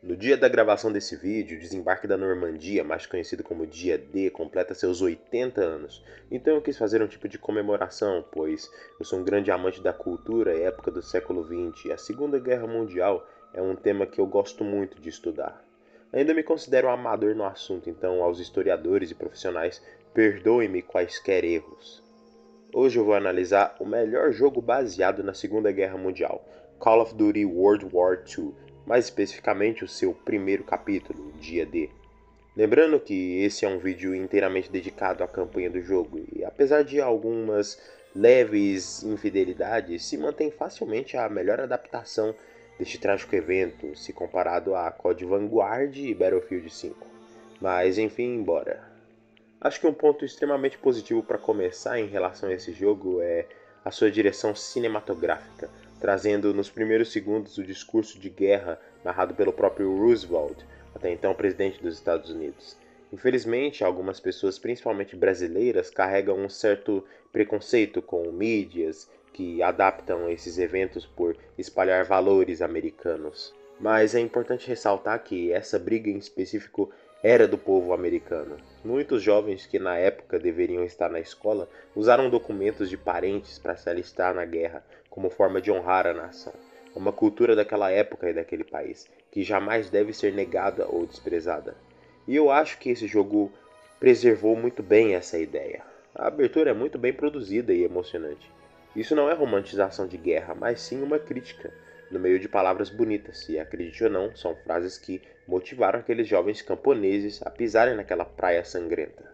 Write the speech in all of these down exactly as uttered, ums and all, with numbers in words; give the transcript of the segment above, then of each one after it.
No dia da gravação desse vídeo, o desembarque da Normandia, mais conhecido como Dia D, completa seus oitenta anos. Então eu quis fazer um tipo de comemoração, pois eu sou um grande amante da cultura e época do século vinte, e a Segunda Guerra Mundial é um tema que eu gosto muito de estudar. Ainda me considero um amador no assunto, então aos historiadores e profissionais, perdoem-me quaisquer erros. Hoje eu vou analisar o melhor jogo baseado na Segunda Guerra Mundial, Call of Duty World War dois, mais especificamente o seu primeiro capítulo, Dia D. Lembrando que esse é um vídeo inteiramente dedicado à campanha do jogo e, apesar de algumas leves infidelidades, se mantém facilmente a melhor adaptação deste trágico evento, se comparado a COD Vanguard e Battlefield cinco. Mas enfim, bora. Acho que um ponto extremamente positivo para começar em relação a esse jogo é a sua direção cinematográfica, trazendo nos primeiros segundos o discurso de guerra narrado pelo próprio Roosevelt, até então presidente dos Estados Unidos. Infelizmente, algumas pessoas, principalmente brasileiras, carregam um certo preconceito com mídias que adaptam esses eventos por espalhar valores americanos. Mas é importante ressaltar que essa briga em específico era do povo americano. Muitos jovens que na época deveriam estar na escola usaram documentos de parentes para se alistar na guerra, como forma de honrar a nação. É uma cultura daquela época e daquele país, que jamais deve ser negada ou desprezada. E eu acho que esse jogo preservou muito bem essa ideia. A abertura é muito bem produzida e emocionante. Isso não é romantização de guerra, mas sim uma crítica, no meio de palavras bonitas, e acredite ou não, são frases que motivaram aqueles jovens camponeses a pisarem naquela praia sangrenta.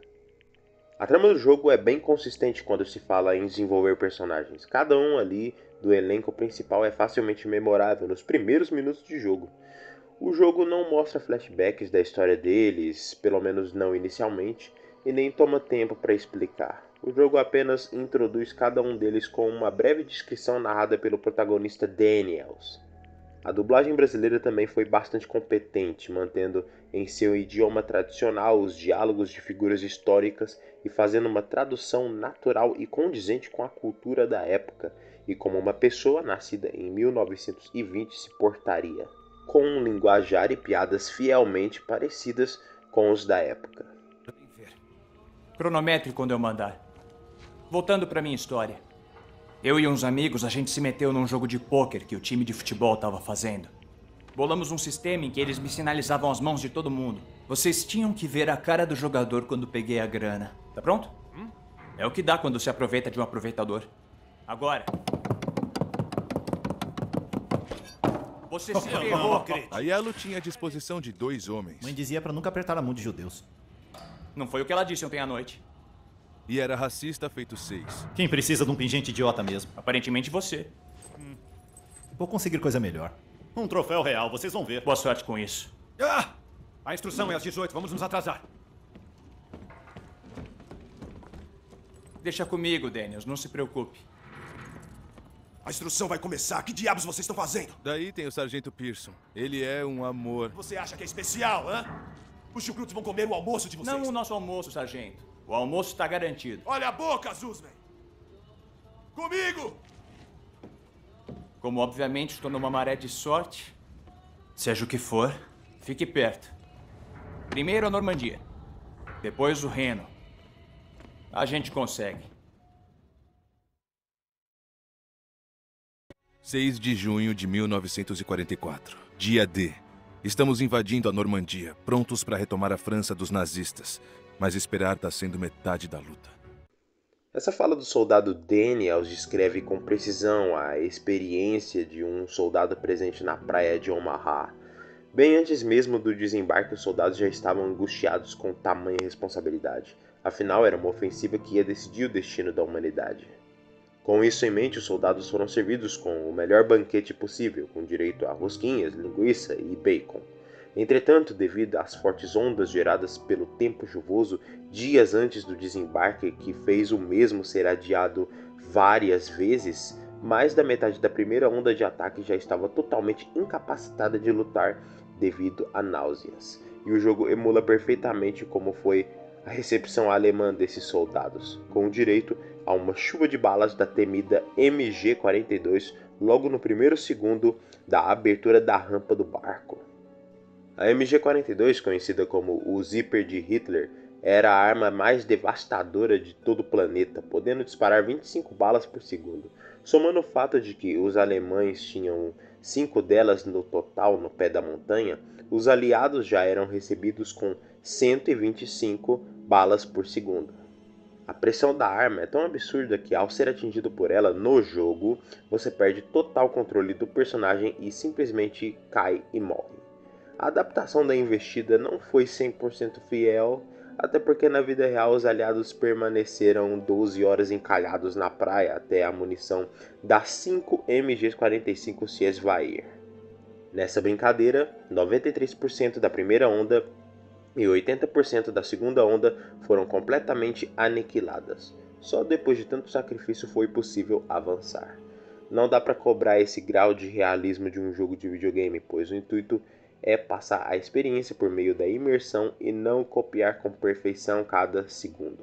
A trama do jogo é bem consistente quando se fala em desenvolver personagens. Cada um ali do elenco principal é facilmente memorável nos primeiros minutos de jogo. O jogo não mostra flashbacks da história deles, pelo menos não inicialmente, e nem toma tempo para explicar. O jogo apenas introduz cada um deles com uma breve descrição narrada pelo protagonista Daniels. A dublagem brasileira também foi bastante competente, mantendo em seu idioma tradicional os diálogos de figuras históricas e fazendo uma tradução natural e condizente com a cultura da época e como uma pessoa nascida em mil novecentos e vinte se portaria, com um linguajar e piadas fielmente parecidas com os da época. Cronômetro quando eu mandar. Voltando para minha história. Eu e uns amigos, a gente se meteu num jogo de pôquer que o time de futebol estava fazendo. Bolamos um sistema em que eles me sinalizavam as mãos de todo mundo. Vocês tinham que ver a cara do jogador quando peguei a grana. Tá pronto? Hum? É o que dá quando se aproveita de um aproveitador. Agora. Você se ferrou, crente. A Yellow tinha a disposição de dois homens. Mãe dizia pra nunca apertar a mão de judeus. Não foi o que ela disse ontem à noite. E era racista feito seis. Quem precisa de um pingente idiota mesmo? Aparentemente você. Hum. Vou conseguir coisa melhor. Um troféu real, vocês vão ver. Boa sorte com isso. Ah! A instrução é às dezoito, vamos nos atrasar. Deixa comigo, Daniels, não se preocupe. A instrução vai começar. Que diabos vocês estão fazendo? Daí tem o Sargento Pearson. Ele é um amor. Você acha que é especial, hã? Os chucrutos vão comer o almoço de vocês. Não o nosso almoço, sargento. O almoço está garantido. Olha a boca, Zuzman! Comigo! Como obviamente estou numa maré de sorte, seja o que for, fique perto. Primeiro a Normandia, depois o Reno. A gente consegue. seis de junho de mil novecentos e quarenta e quatro. Dia D. Estamos invadindo a Normandia, prontos para retomar a França dos nazistas. Mas esperar está sendo metade da luta. Essa fala do soldado Daniels descreve com precisão a experiência de um soldado presente na praia de Omaha. Bem antes mesmo do desembarque, os soldados já estavam angustiados com tamanha responsabilidade. Afinal, era uma ofensiva que ia decidir o destino da humanidade. Com isso em mente, os soldados foram servidos com o melhor banquete possível, com direito a rosquinhas, linguiça e bacon. Entretanto, devido às fortes ondas geradas pelo tempo chuvoso dias antes do desembarque, que fez o mesmo ser adiado várias vezes, mais da metade da primeira onda de ataque já estava totalmente incapacitada de lutar devido a náuseas. E o jogo emula perfeitamente como foi a recepção alemã desses soldados, com direito a uma chuva de balas da temida M G quarenta e dois logo no primeiro segundo da abertura da rampa do barco. A M G quarenta e dois, conhecida como o Zipper de Hitler, era a arma mais devastadora de todo o planeta, podendo disparar vinte e cinco balas por segundo. Somando o fato de que os alemães tinham cinco delas no total no pé da montanha, os aliados já eram recebidos com cento e vinte e cinco balas por segundo. A pressão da arma é tão absurda que, ao ser atingido por ela no jogo, você perde total controle do personagem e simplesmente cai e morre. A adaptação da investida não foi cem por cento fiel, até porque na vida real os aliados permaneceram doze horas encalhados na praia até a munição das cinco M Gs quarenta e cinco se esvair. Nessa brincadeira, noventa e três por cento da primeira onda e oitenta por cento da segunda onda foram completamente aniquiladas. Só depois de tanto sacrifício foi possível avançar. Não dá para cobrar esse grau de realismo de um jogo de videogame, pois o intuito é passar a experiência por meio da imersão e não copiar com perfeição cada segundo.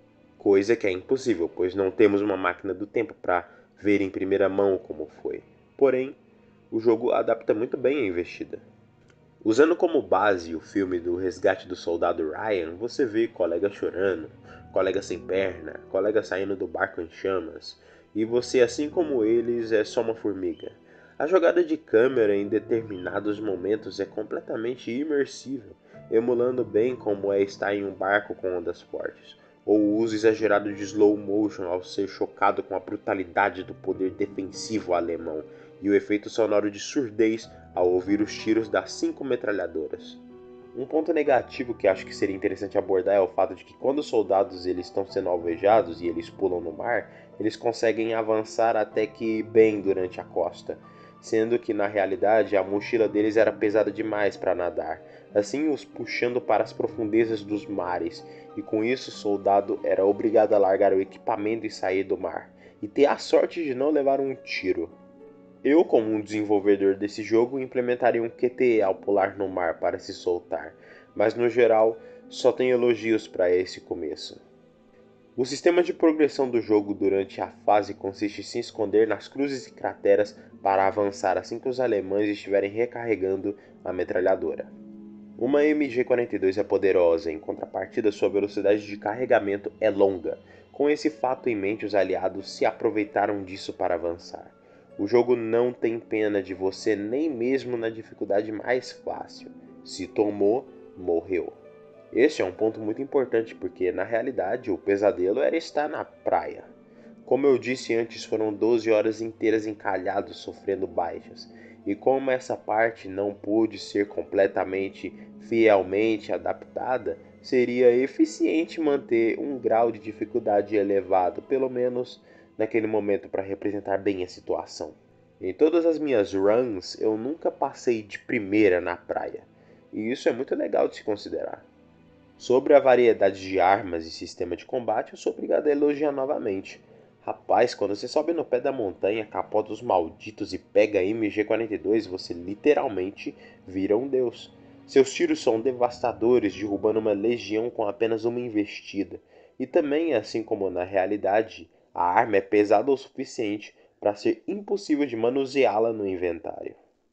Coisa que é impossível, pois não temos uma máquina do tempo para ver em primeira mão como foi. Porém, o jogo adapta muito bem a investida. Usando como base o filme do Resgate do Soldado Ryan, você vê colega chorando, colega sem perna, colega saindo do barco em chamas, e você, assim como eles, é só uma formiga. A jogada de câmera em determinados momentos é completamente imersível, emulando bem como é estar em um barco com ondas fortes, ou o uso exagerado de slow motion ao ser chocado com a brutalidade do poder defensivo alemão e o efeito sonoro de surdez ao ouvir os tiros das cinco metralhadoras. Um ponto negativo que acho que seria interessante abordar é o fato de que quando os soldados eles estão sendo alvejados e eles pulam no mar, eles conseguem avançar até que bem durante a costa, sendo que na realidade a mochila deles era pesada demais para nadar, assim os puxando para as profundezas dos mares, e com isso o soldado era obrigado a largar o equipamento e sair do mar, e ter a sorte de não levar um tiro. Eu, como um desenvolvedor desse jogo, implementaria um Q T E ao pular no mar para se soltar, mas no geral só tenho elogios para esse começo. O sistema de progressão do jogo durante a fase consiste em se esconder nas cruzes e crateras para avançar assim que os alemães estiverem recarregando a metralhadora. Uma M G quarenta e dois é poderosa, em contrapartida sua velocidade de carregamento é longa. Com esse fato em mente, os aliados se aproveitaram disso para avançar. O jogo não tem pena de você nem mesmo na dificuldade mais fácil. Se tomou, morreu. Este é um ponto muito importante porque, na realidade, o pesadelo era estar na praia. Como eu disse antes, foram doze horas inteiras encalhados sofrendo baixas. E como essa parte não pôde ser completamente, fielmente adaptada, seria eficiente manter um grau de dificuldade elevado, pelo menos naquele momento, para representar bem a situação. Em todas as minhas runs, eu nunca passei de primeira na praia. E isso é muito legal de se considerar. Sobre a variedade de armas e sistema de combate, eu sou obrigado a elogiar novamente. Rapaz, quando você sobe no pé da montanha, capota os malditos e pega a M G quarenta e dois, você literalmente vira um deus. Seus tiros são devastadores, derrubando uma legião com apenas uma investida. E também, assim como na realidade, a arma é pesada o suficiente para ser impossível de manuseá-la no inventário.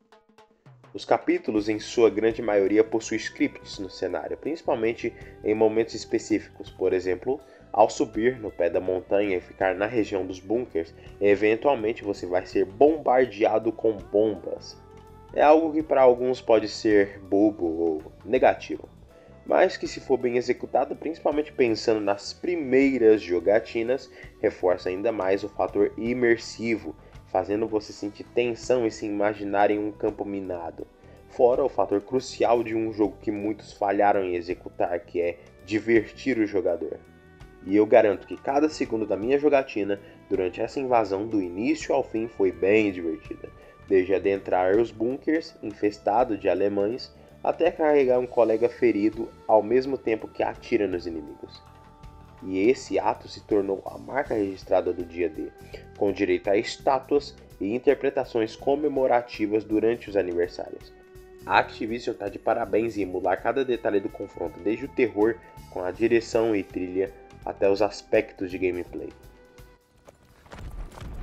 Os capítulos, em sua grande maioria, possuem scripts no cenário, principalmente em momentos específicos, por exemplo, ao subir no pé da montanha e ficar na região dos bunkers, eventualmente você vai ser bombardeado com bombas. É algo que para alguns pode ser bobo ou negativo, mas que se for bem executado, principalmente pensando nas primeiras jogatinas, reforça ainda mais o fator imersivo, fazendo você sentir tensão e se imaginar em um campo minado. Fora o fator crucial de um jogo que muitos falharam em executar, que é divertir o jogador. E eu garanto que cada segundo da minha jogatina, durante essa invasão do início ao fim, foi bem divertida. Desde adentrar os bunkers, infestado de alemães, até carregar um colega ferido ao mesmo tempo que atira nos inimigos. E esse ato se tornou a marca registrada do dia D, com direito a estátuas e interpretações comemorativas durante os aniversários. A Activision está de parabéns em emular cada detalhe do confronto, desde o terror com a direção e trilha até os aspectos de gameplay.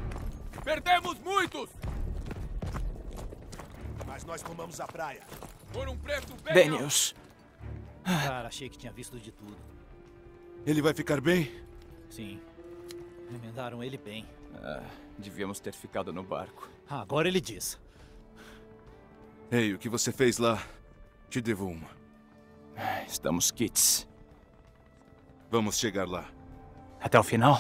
Perdemos muitos! Mas nós tomamos a praia. Daniels. Cara, achei que tinha visto de tudo. Ele vai ficar bem? Sim. Emendaram ele bem. Ah, devíamos ter ficado no barco. Agora ele diz. Ei, o que você fez lá? Te devo uma. Estamos quites. Vamos chegar lá. Até o final?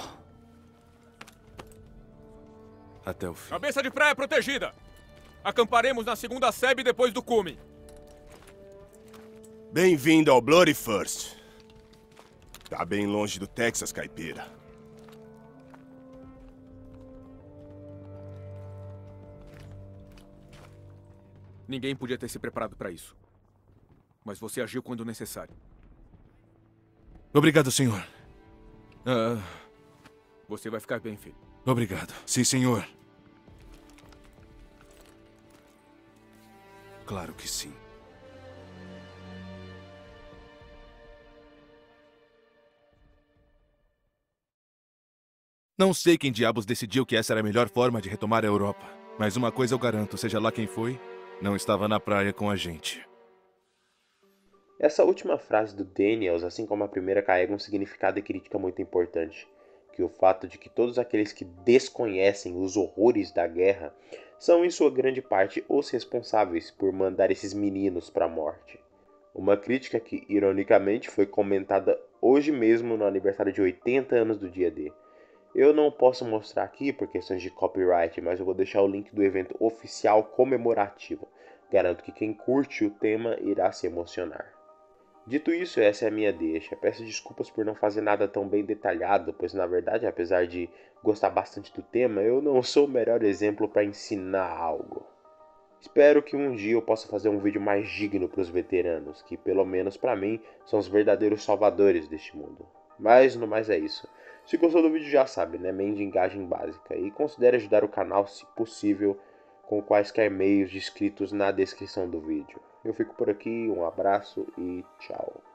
Até o fim. Cabeça de praia protegida! Acamparemos na segunda sebe depois do cume. Bem-vindo ao Bloody First. Tá bem longe do Texas, caipira. Ninguém podia ter se preparado para isso. Mas você agiu quando necessário. Obrigado, senhor. Ah, Você vai ficar bem, filho. obrigado. Sim, senhor. Claro que sim. Não sei quem diabos decidiu que essa era a melhor forma de retomar a Europa. Mas uma coisa eu garanto, seja lá quem foi, não estava na praia com a gente. Essa última frase do Daniels, assim como a primeira, carrega um significado e crítica muito importante, que o fato de que todos aqueles que desconhecem os horrores da guerra são em sua grande parte os responsáveis por mandar esses meninos para a morte. Uma crítica que, ironicamente, foi comentada hoje mesmo no aniversário de oitenta anos do dia D. Eu não posso mostrar aqui por questões de copyright, mas eu vou deixar o link do evento oficial comemorativo. Garanto que quem curte o tema irá se emocionar. Dito isso, essa é a minha deixa. Peço desculpas por não fazer nada tão bem detalhado, pois na verdade, apesar de gostar bastante do tema, eu não sou o melhor exemplo para ensinar algo. Espero que um dia eu possa fazer um vídeo mais digno para os veteranos, que pelo menos para mim são os verdadeiros salvadores deste mundo. Mas no mais é isso. Se gostou do vídeo já sabe, né? Mendigagem básica. E considere ajudar o canal se possível com quaisquer meios descritos na descrição do vídeo. Eu fico por aqui, um abraço e tchau.